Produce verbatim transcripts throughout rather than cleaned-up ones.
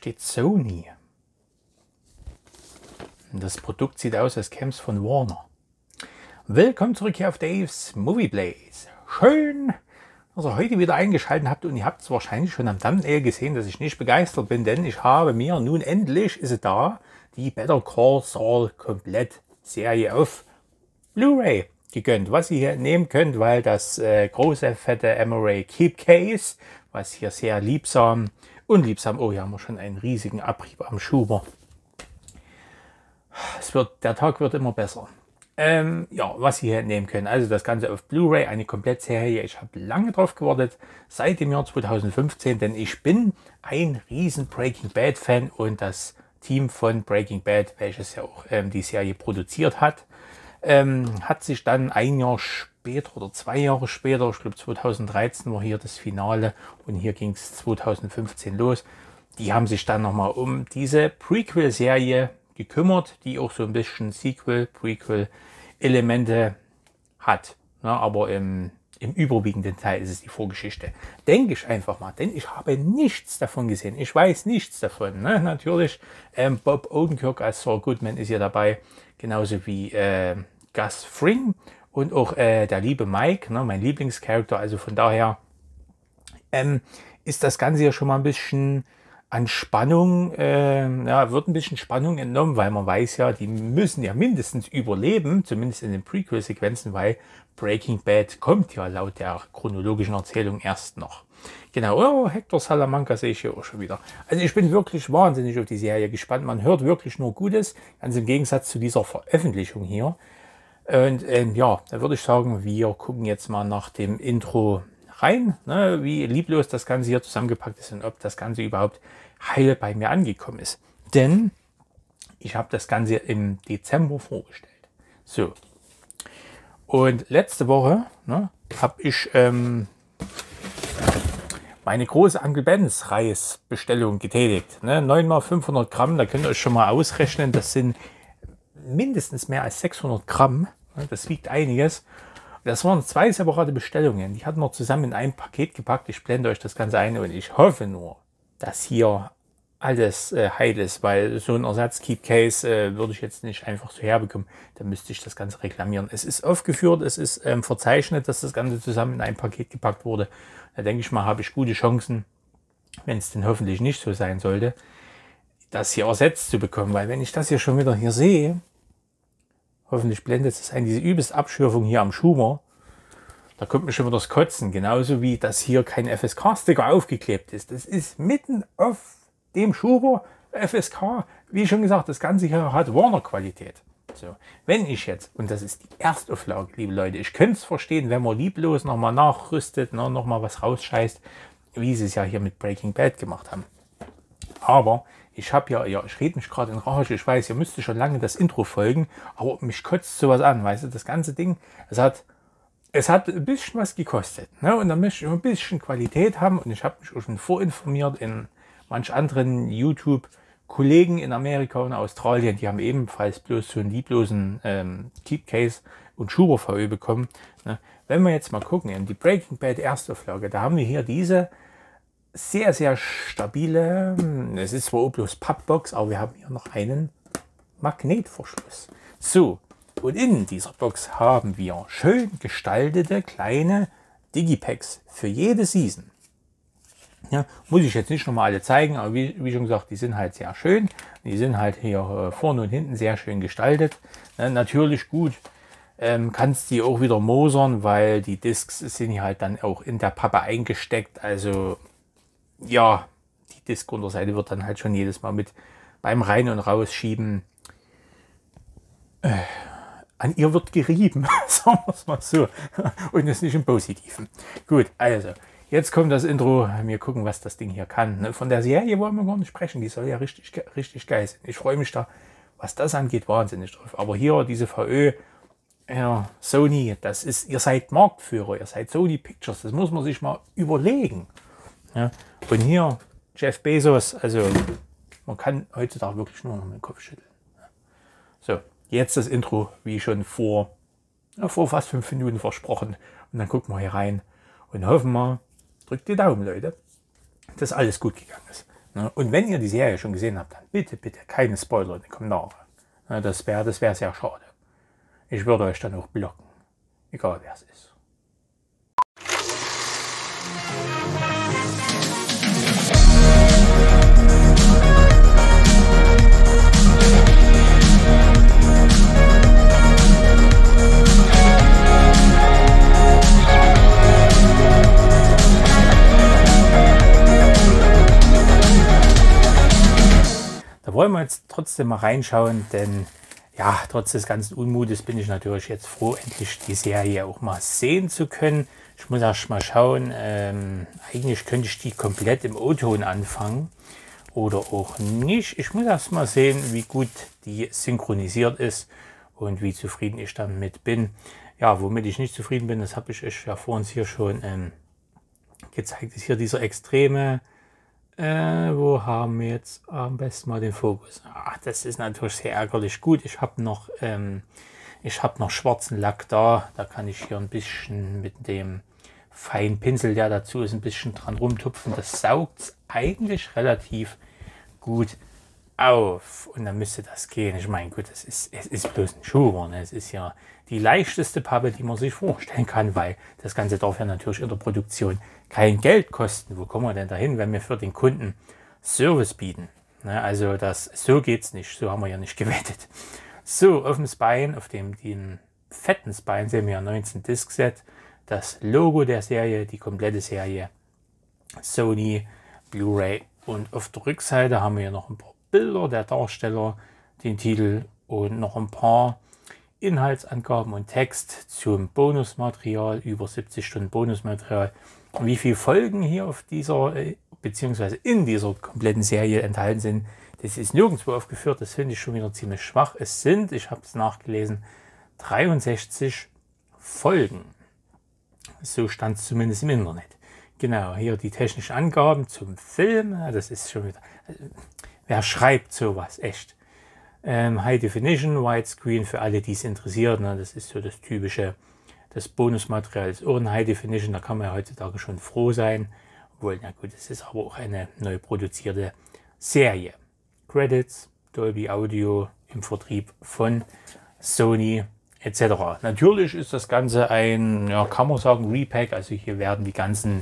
steht Sony. Und das Produkt sieht aus, als käme es von Warner. Willkommen zurück hier auf Dave's Movie Blaze. Schön, dass ihr heute wieder eingeschaltet habt, und ihr habt es wahrscheinlich schon am Thumbnail gesehen, dass ich nicht begeistert bin, denn ich habe mir nun endlich, ist es da, die Better Call Saul komplett Serie auf Blu-ray gegönnt, was ihr hier nehmen könnt, weil das äh, große, fette Emery Keep Case, was hier sehr liebsam, unliebsam, oh, hier haben wir schon einen riesigen Abrieb am Schuber. Es wird, der Tag wird immer besser. Ähm, ja, was ihr hier nehmen könnt, also das Ganze auf Blu-ray, eine Komplettserie. Ich habe lange drauf gewartet, seit dem Jahr zweitausendfünfzehn, denn ich bin ein riesen Breaking Bad Fan, und das Team von Breaking Bad, welches ja auch ähm, die Serie produziert hat, ähm, hat sich dann ein Jahr später oder zwei Jahre später, ich glaube zweitausenddreizehn war hier das Finale und hier ging es zweitausendfünfzehn los, die haben sich dann nochmal um diese Prequel-Serie gekümmert, die auch so ein bisschen Sequel, Prequel-Elemente hat. Ja, aber im, im überwiegenden Teil ist es die Vorgeschichte. Denke ich einfach mal, denn ich habe nichts davon gesehen. Ich weiß nichts davon. Ne? Natürlich, ähm, Bob Odenkirk als Saul Goodman ist hier dabei, genauso wie äh, Gus Fring und auch äh, der liebe Mike, ne, mein Lieblingscharakter. Also von daher ähm, ist das Ganze ja schon mal ein bisschen an Spannung, äh, ja, wird ein bisschen Spannung entnommen, weil man weiß ja, die müssen ja mindestens überleben, zumindest in den Prequel-Sequenzen, weil Breaking Bad kommt ja laut der chronologischen Erzählung erst noch. Genau, oh, Hector Salamanca sehe ich hier auch schon wieder. Also ich bin wirklich wahnsinnig auf die Serie gespannt. Man hört wirklich nur Gutes, ganz im Gegensatz zu dieser Veröffentlichung hier. Und ähm, ja, da würde ich sagen, wir gucken jetzt mal nach dem Intro rein, ne, wie lieblos das Ganze hier zusammengepackt ist und ob das Ganze überhaupt heil bei mir angekommen ist. Denn ich habe das Ganze im Dezember vorgestellt. So. Und letzte Woche ne, habe ich ähm, meine große Uncle Ben's Reisbestellung getätigt. Ne, neun mal fünfhundert Gramm, da könnt ihr euch schon mal ausrechnen, das sind mindestens mehr als sechshundert Gramm. Ne, das wiegt einiges. Das waren zwei separate Bestellungen. Die hatten wir zusammen in ein Paket gepackt. Ich blende euch das Ganze ein und ich hoffe nur, dass hier alles äh, heil ist, weil so ein Ersatz-Keep-Case äh, würde ich jetzt nicht einfach so herbekommen. Da müsste ich das Ganze reklamieren. Es ist aufgeführt, es ist ähm, verzeichnet, dass das Ganze zusammen in ein Paket gepackt wurde. Da denke ich mal, habe ich gute Chancen, wenn es denn hoffentlich nicht so sein sollte, das hier ersetzt zu bekommen. Weil wenn ich das hier schon wieder hier sehe, hoffentlich blendet es ein, diese übelste Abschürfung hier am Schuber. Da kommt mir schon wieder das Kotzen. Genauso wie, dass hier kein F S K-Sticker aufgeklebt ist. Das ist mitten auf dem Schuber F S K. Wie schon gesagt, das Ganze hier hat Warner-Qualität. So, wenn ich jetzt, und das ist die Erstauflage, liebe Leute, ich könnte es verstehen, wenn man lieblos nochmal nachrüstet, ne, nochmal was rausscheißt, wie sie es ja hier mit Breaking Bad gemacht haben. Aber ich habe ja, ja, ich rede mich gerade in Rage, ich weiß, ihr müsst schon lange das Intro folgen, aber mich kotzt sowas an, weißt du, das ganze Ding, es hat, es hat ein bisschen was gekostet, ne? Und dann möchte ich ein bisschen Qualität haben, und ich habe mich auch schon vorinformiert in manch anderen YouTube-Kollegen in Amerika und Australien, die haben ebenfalls bloß so einen lieblosen ähm, Keep-Case und Schuber V Ö bekommen. Ne? Wenn wir jetzt mal gucken, in die Breaking Bad Erstauflage, da haben wir hier diese sehr, sehr stabile, es ist zwar auch bloß Pappbox, aber wir haben hier noch einen Magnetverschluss. So, und in dieser Box haben wir schön gestaltete kleine Digipacks für jede Season. Ja, muss ich jetzt nicht nochmal alle zeigen, aber wie, wie schon gesagt, die sind halt sehr schön. Die sind halt hier äh, vorne und hinten sehr schön gestaltet. Ja, natürlich gut, ähm, kannst die auch wieder mosern, weil die Discs sind hier halt dann auch in der Pappe eingesteckt. Also ja, die Disc-Unterseite wird dann halt schon jedes Mal mit beim Rein- und Rausschieben äh, an ihr wird gerieben, sagen wir es mal so. Und das nicht im Positiven. Gut, also, jetzt kommt das Intro. Wir gucken, was das Ding hier kann. Von der Serie wollen wir gar nicht sprechen. Die soll ja richtig, richtig geil sein. Ich freue mich da, was das angeht, wahnsinnig drauf. Aber hier, diese V Ö, ja, Sony, das ist, ihr seid Marktführer, ihr seid Sony Pictures. Das muss man sich mal überlegen. Ja, und hier Jeff Bezos, also man kann heutzutage wirklich nur noch mit dem Kopf schütteln. So, jetzt das Intro, wie schon vor, ja, vor fast fünf Minuten versprochen. Und dann gucken wir hier rein und hoffen wir, drückt die Daumen, Leute, dass alles gut gegangen ist. Ne? Und wenn ihr die Serie schon gesehen habt, dann bitte, bitte keine Spoiler in den Kommentaren. Ne? Das wäre das wär sehr schade. Ich würde euch dann auch blocken, egal wer es ist. Da wollen wir jetzt trotzdem mal reinschauen, denn ja, trotz des ganzen Unmutes bin ich natürlich jetzt froh, endlich die Serie auch mal sehen zu können. Ich muss erst mal schauen, ähm, eigentlich könnte ich die komplett im O-Ton anfangen oder auch nicht. Ich muss erst mal sehen, wie gut die synchronisiert ist und wie zufrieden ich damit bin. Ja, womit ich nicht zufrieden bin, das habe ich euch ja vorhin hier schon ähm, gezeigt, ist hier dieser extreme... Äh, wo haben wir jetzt am besten mal den Fokus? Ach, das ist natürlich sehr ärgerlich. Gut, ich habe noch, ähm, ich habe noch schwarzen Lack da. Da kann ich hier ein bisschen mit dem feinen Pinsel, der dazu ist, ein bisschen dran rumtupfen. Das saugt eigentlich relativ gut auf. Und dann müsste das gehen. Ich meine, gut, das ist, es ist bloß ein Schuh. Ne? Es ist ja die leichteste Pappe, die man sich vorstellen kann, weil das Ganze darf ja natürlich in der Produktion kein Geld kosten. Wo kommen wir denn dahin, wenn wir für den Kunden Service bieten? Ne? Also das, so geht es nicht. So haben wir ja nicht gewettet. So, auf dem Spine, auf dem den fetten Spine sehen wir neunzehn Disc Set. Das Logo der Serie, die komplette Serie. Sony, Blu-ray. Und auf der Rückseite haben wir noch ein paar Bilder der Darsteller, den Titel und noch ein paar Inhaltsangaben und Text zum Bonusmaterial, über siebzig Stunden Bonusmaterial. Wie viele Folgen hier auf dieser, beziehungsweise in dieser kompletten Serie enthalten sind, das ist nirgendwo aufgeführt. Das finde ich schon wieder ziemlich schwach. Es sind, ich habe es nachgelesen, dreiundsechzig Folgen. So stand es zumindest im Internet. Genau, hier die technischen Angaben zum Film. Das ist schon wieder, wer schreibt sowas, echt? Ähm, High Definition, Widescreen für alle, die es interessiert. Ne? Das ist so das typische, das Bonusmaterial ist auch in High Definition. Da kann man ja heutzutage schon froh sein. Obwohl, na gut, es ist aber auch eine neu produzierte Serie. Credits, Dolby Audio im Vertrieb von Sony et cetera. Natürlich ist das Ganze ein, ja, kann man sagen, Repack. Also hier werden die ganzen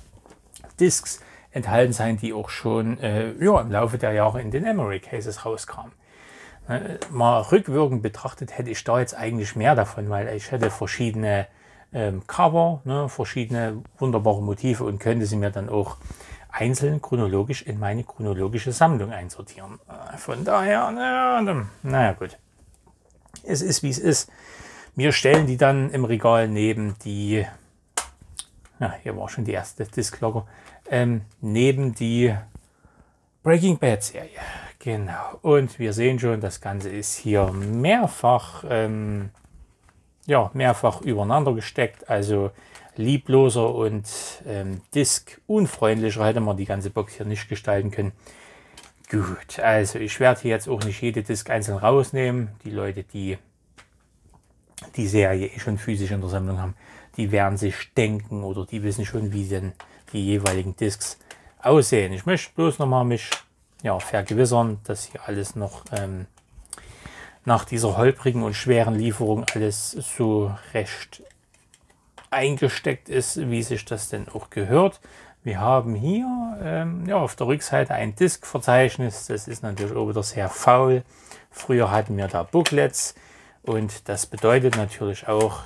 Discs enthalten sein, die auch schon äh, ja, im Laufe der Jahre in den Emery Cases rauskamen. Mal rückwirkend betrachtet hätte ich da jetzt eigentlich mehr davon, weil ich hätte verschiedene ähm, Cover, ne, verschiedene wunderbare Motive und könnte sie mir dann auch einzeln chronologisch in meine chronologische Sammlung einsortieren. Von daher, naja, naja gut. Es ist wie es ist. Wir stellen die dann im Regal neben die, ja, hier war schon die erste Disc-Logger, ähm, neben die Breaking Bad Serie. Genau, und wir sehen schon, das Ganze ist hier mehrfach, ähm, ja, mehrfach übereinander gesteckt, also liebloser und ähm, Disk-unfreundlicher hätte man die ganze Box hier nicht gestalten können. Gut, also ich werde hier jetzt auch nicht jede Disk einzeln rausnehmen. Die Leute, die die Serie eh schon physisch in der Sammlung haben, die werden sich denken oder die wissen schon, wie denn die jeweiligen Discs aussehen. Ich möchte bloß nochmal mich ja, vergewissern, dass hier alles noch ähm, nach dieser holprigen und schweren Lieferung alles so recht eingesteckt ist, wie sich das denn auch gehört. Wir haben hier ähm, ja, auf der Rückseite ein Disk-Verzeichnis. Das ist natürlich auch wieder sehr faul. Früher hatten wir da Booklets und das bedeutet natürlich auch,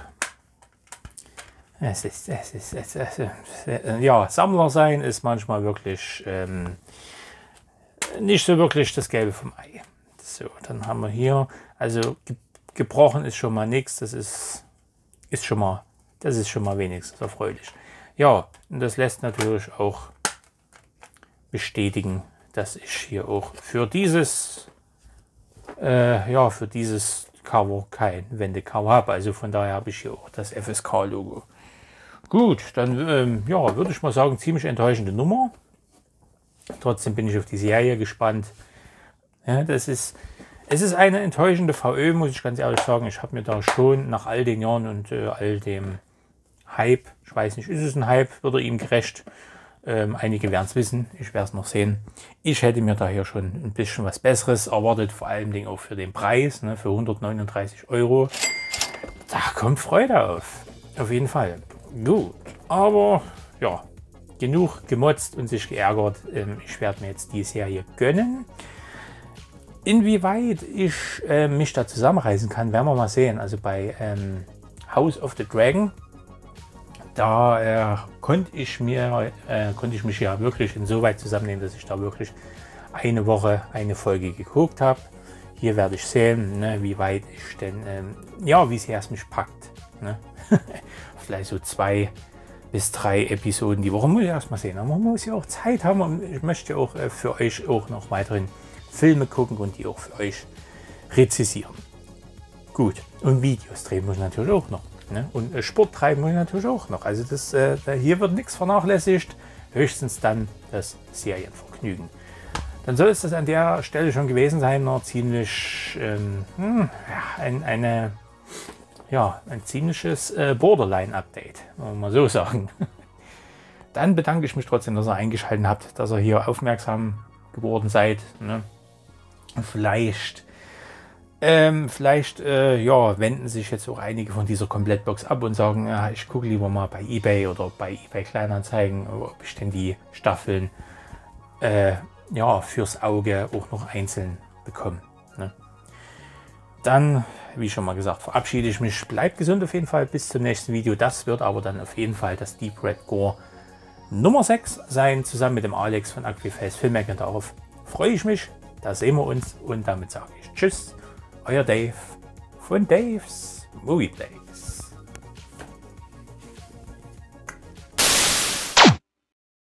es ist, es ist, es ist, es ist ja, Sammler sein ist manchmal wirklich ähm, nicht so wirklich das Gelbe vom Ei. So, dann haben wir hier, also ge gebrochen ist schon mal nichts, das ist, ist schon mal, das ist schon mal wenigstens erfreulich. Ja, und das lässt natürlich auch bestätigen, dass ich hier auch für dieses, äh, ja, für dieses Cover kein Wendecover habe. Also von daher habe ich hier auch das F S K-Logo. Gut, dann ähm, ja, würde ich mal sagen, ziemlich enttäuschende Nummer. Trotzdem bin ich auf die Serie gespannt. Ja, das ist, es ist eine enttäuschende V Ö, muss ich ganz ehrlich sagen. Ich habe mir da schon nach all den Jahren und äh, all dem Hype, ich weiß nicht, ist es ein Hype, wird er ihm gerecht, Ähm, einige werden es wissen, ich werde es noch sehen. Ich hätte mir da hier schon ein bisschen was Besseres erwartet, vor allem Dingen auch für den Preis, ne, für hundertneununddreißig Euro. Da kommt Freude auf, auf jeden Fall. Gut, aber ja, genug gemotzt und sich geärgert. Ähm, ich werde mir jetzt die Serie gönnen. Inwieweit ich äh, mich da zusammenreißen kann, werden wir mal sehen. Also bei ähm, House of the Dragon, da äh, konnte ich mir, äh, konnte ich mich ja wirklich insoweit zusammennehmen, dass ich da wirklich eine Woche eine Folge geguckt habe. Hier werde ich sehen, ne, wie weit ich denn, ähm, ja, wie sehr es mich packt. Ne? Vielleicht so zwei bis drei Episoden die Woche, muss ich erst mal sehen. Aber man muss ja auch Zeit haben und ich möchte auch äh, für euch auch noch weiterhin Filme gucken und die auch für euch rezisieren. Gut, und Videos drehen muss ich natürlich auch noch. Ne? Und äh, Sport treiben muss ich natürlich auch noch. Also das, äh, hier wird nichts vernachlässigt, höchstens dann das Serienvergnügen. Dann soll es das an der Stelle schon gewesen sein, noch ziemlich ähm, hm, ja, ein, eine, ja, ein ziemliches äh, Borderline-Update, muss man mal so sagen. Dann bedanke ich mich trotzdem, dass ihr eingeschaltet habt, dass ihr hier aufmerksam geworden seid. Ne? Vielleicht, ähm, vielleicht äh, ja, wenden sich jetzt auch einige von dieser Komplettbox ab und sagen, ja, ich gucke lieber mal bei eBay oder bei eBay Kleinanzeigen, ob ich denn die Staffeln äh, ja, fürs Auge auch noch einzeln bekomme. Ne? Dann, wie schon mal gesagt, verabschiede ich mich. Bleibt gesund auf jeden Fall bis zum nächsten Video. Das wird aber dann auf jeden Fall das Deep Red Gore Nummer sechs sein, zusammen mit dem Alex von Aquiface Filmmaker. Darauf freue ich mich. Da sehen wir uns und damit sage ich Tschüss, euer Dave von Dave's Movie Play.